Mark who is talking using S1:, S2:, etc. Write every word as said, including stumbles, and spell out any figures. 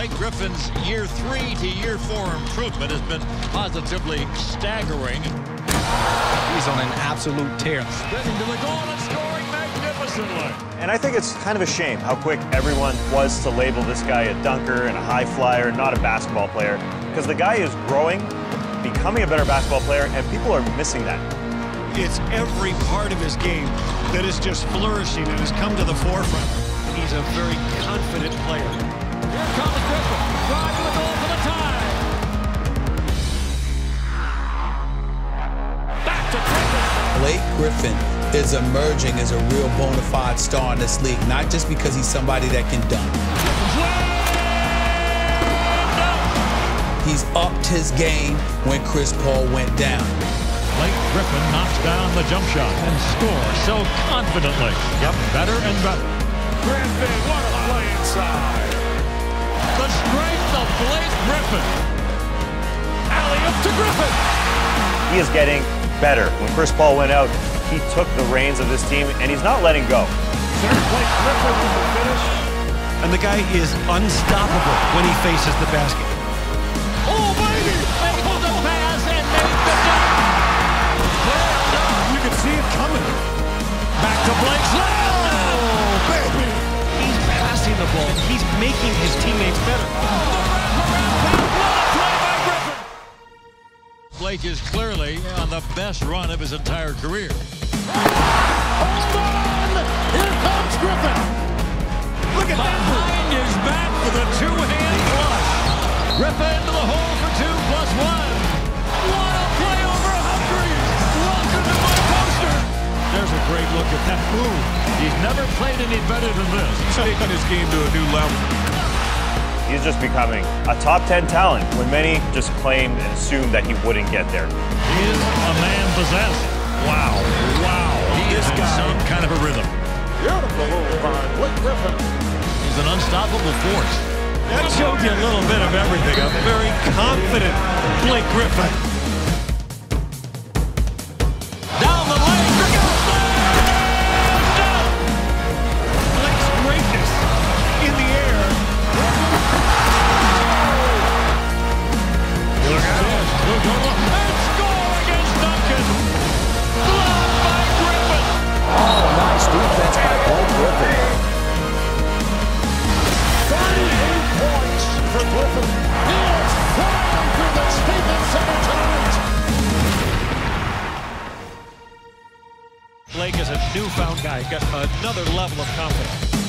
S1: Blake Griffin's year three to year four improvement has been positively staggering.
S2: He's on an absolute tear.
S1: Spinning to the goal and scoring magnificently.
S3: And I think it's kind of a shame how quick everyone was to label this guy a dunker and a high flyer, not a basketball player. Because the guy is growing, becoming a better basketball player, and people are missing that.
S4: It's every part of his game that is just flourishing and has come to the forefront. He's a very confident player.
S1: Here comes Griffin. Drive to the goal for the tie. Back to Griffin.
S5: Blake Griffin is emerging as a real bona fide star in this league, not just because he's somebody that can dunk. He's upped his game when Chris Paul went down.
S1: Blake Griffin knocks down the jump shot and scores so confidently. Yep, better and better.
S6: Griffin, what a play inside.
S1: The strength of Blake Griffin. Alley-oop to Griffin.
S3: He is getting better. When Chris Paul went out, he took the reins of this team, and he's not letting go.
S6: There's Blake Griffin with the finish.
S4: And the guy is unstoppable when he faces the basket.
S1: Oh, baby! Able to pass and make the dunk.
S6: You can see it coming.
S1: Back to Blake's leg.
S6: Oh, baby.
S4: He's passing the ball. He's making his teammates better.
S1: Blake is clearly on the best run of his entire career.
S6: Hold on! Here comes Griffin. Look at that.
S1: Behind his back for the two-hand flush. Griffin to the hole for two plus one. What a play over Humphries. Welcome to my poster.
S4: There's a great look at that move.
S1: He's never played any better than this.
S6: He's taking his game to a new level.
S3: He's just becoming a top ten talent when many just claimed and assumed that he wouldn't get there.
S1: He is a man possessed. Wow. Wow. He is in some kind of a rhythm.
S6: Beautiful move by Blake Griffin.
S1: He's an unstoppable force.
S4: That showed you a little bit of everything. A very confident Blake Griffin.
S1: Down the lane.
S4: Blake's greatness in the air.
S1: Look out. Look out. And score against Duncan. Blocked by Griffin.
S7: Oh, nice defense by Blake Griffin.
S6: thirty-eight points for Griffin. He is flying through the Staples Center tonight.
S4: Blake is a newfound guy. Got another level of confidence.